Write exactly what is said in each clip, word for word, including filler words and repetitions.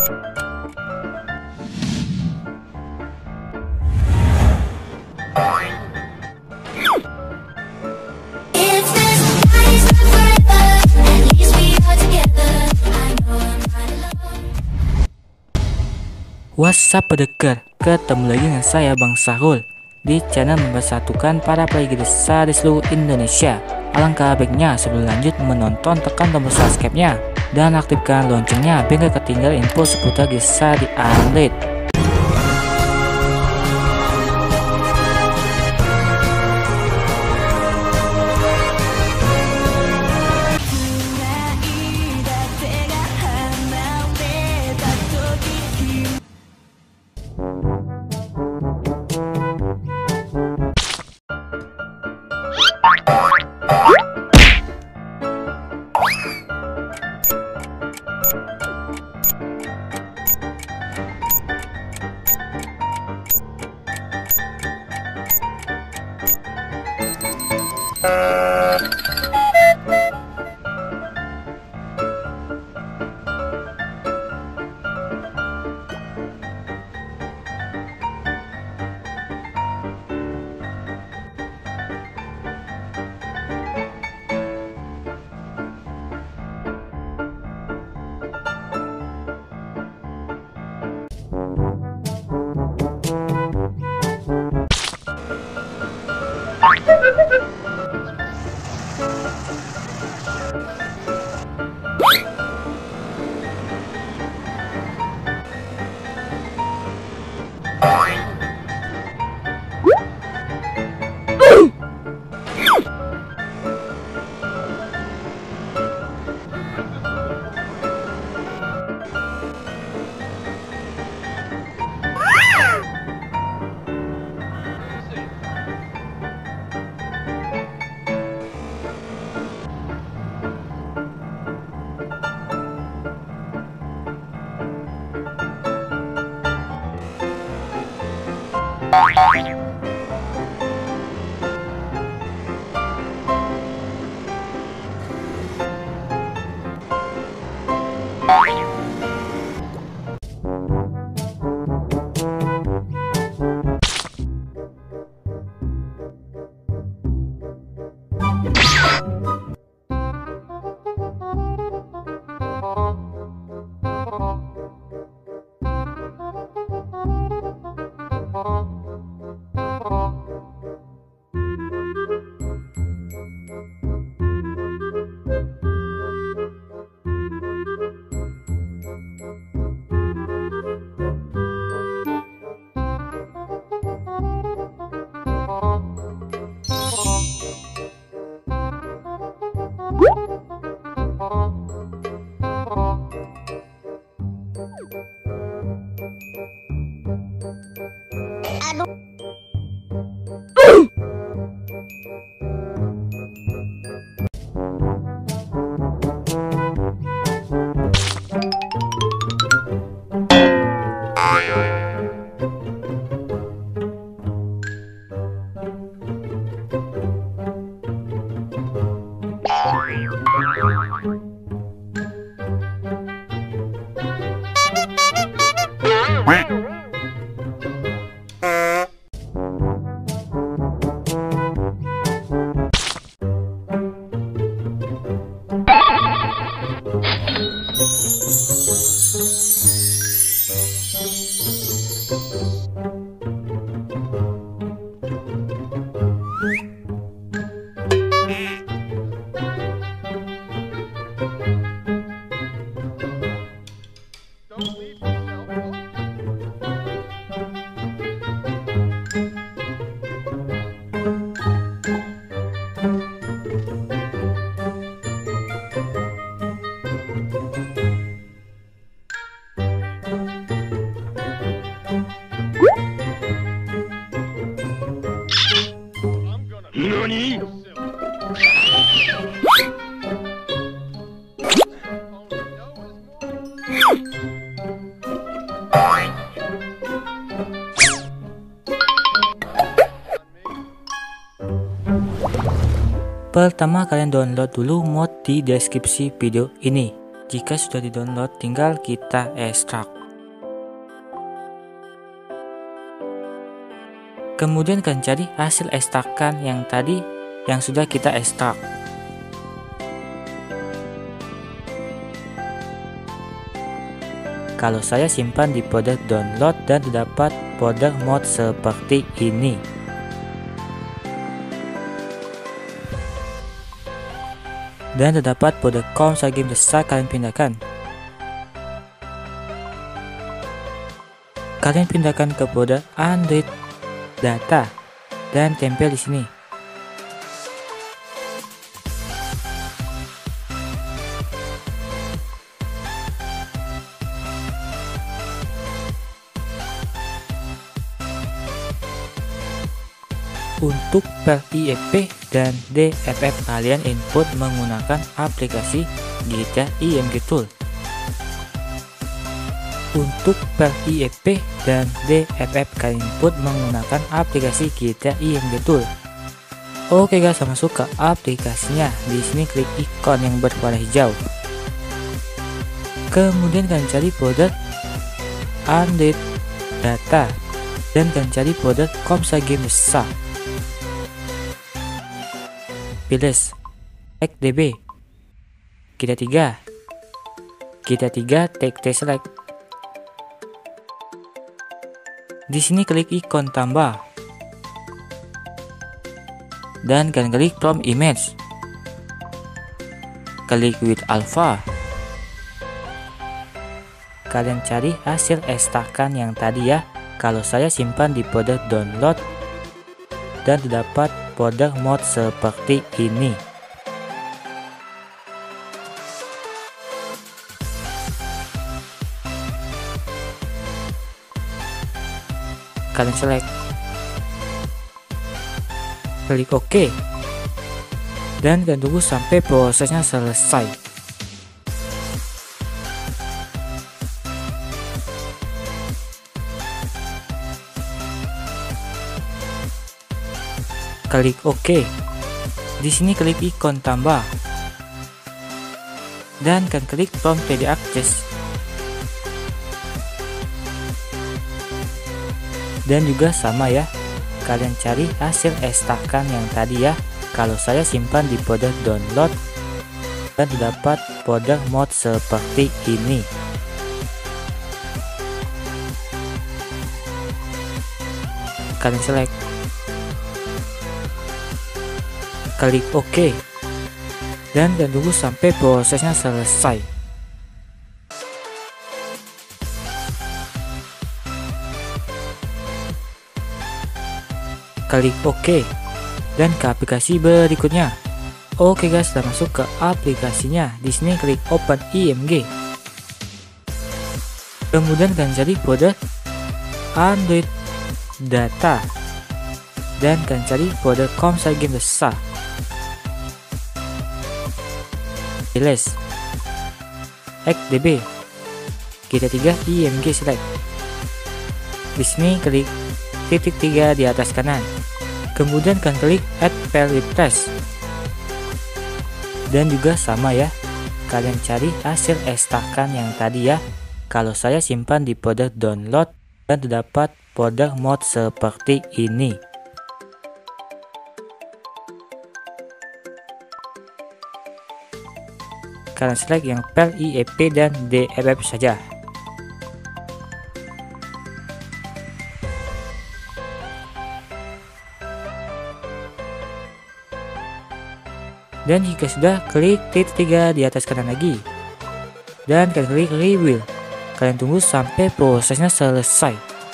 What's up pendengar, ketemu lagi dengan saya Bang Sahrul di channel mempersatukan para player besar di seluruh Indonesia. Alangkah baiknya sebelum lanjut menonton, tekan tombol subscribe-nya dan aktifkan loncengnya biar gak ketinggalan info seputar kisah di Unleashed. NANI?! Pertama kalian download dulu mod di deskripsi video ini. Jika sudah di-download, tinggal kita ekstrak. Kemudian kalian cari hasil ekstrakan yang tadi yang sudah kita ekstrak. Kalau saya simpan di folder download dan terdapat folder mod seperti ini. Dan terdapat folder Komsa game besar, kalian pindahkan. Kalian pindahkan ke folder Android data dan tempel di sini. Untuk file I E P dan D F F kalian input menggunakan aplikasi G T A I M G Tool. Untuk file I E P dan D F F kalian input menggunakan aplikasi G T A I M G Tool. Oke guys, masuk ke aplikasinya. Di sini klik ikon yang berwarna hijau. Kemudian kalian cari folder Android data dan kalian cari folder Komsa game besar. Pilih X D B, kita tiga, kita tiga T T select. Di sini klik ikon tambah dan kalian klik from image, klik with alpha. Kalian cari hasil ekstrakan yang tadi ya. Kalau saya simpan di folder download dan terdapat folder mod seperti ini. Kalian select, klik OK, dan kalian tunggu sampai prosesnya selesai. Klik OK. Di sini klik ikon tambah dan kan klik from P D Access. Dan juga sama ya, kalian cari hasil ekstrakan yang tadi ya. Kalau saya simpan di folder download dan terdapat folder mod seperti ini. Kalian select, klik OK, dan dan tunggu sampai prosesnya selesai. Klik OK, dan ke aplikasi berikutnya. Oke guys, sudah masuk ke aplikasinya. Di sini klik Open I M G. Kemudian kalian cari folder Android data dan kalian cari folder Komsa game besar. Pilih X D B, kita tiga I M G select. Di sini klik titik tiga di atas kanan. Kemudian kalian klik Add File Refresh. Dan juga sama ya, kalian cari hasil ekstrakan yang tadi ya. Kalau saya simpan di folder download dan terdapat folder mod seperti ini. Kalian select yang file I E P dan D F F saja. Dan jika sudah, klik titik tiga di atas kanan lagi. Dan kalian klik Rebuild. Kalian tunggu sampai prosesnya selesai.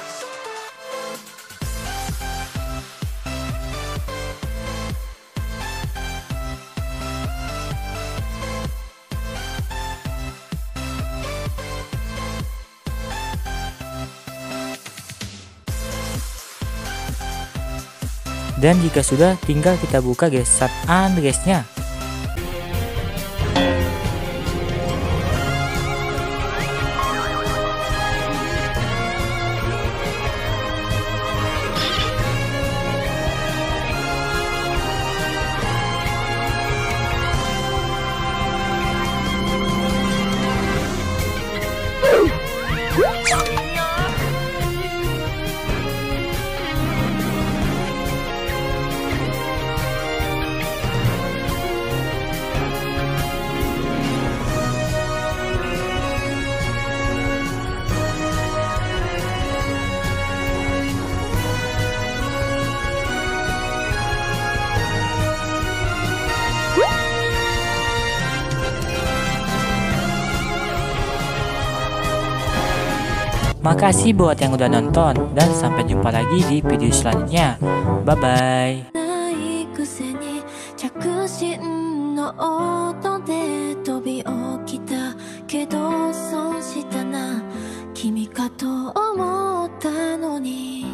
Dan jika sudah, tinggal kita buka gesat address-nya. Makasih buat yang udah nonton, dan sampai jumpa lagi di video selanjutnya. Bye-bye. ないくせに着信の音で飛び起きたけど損したな君かと思ったのに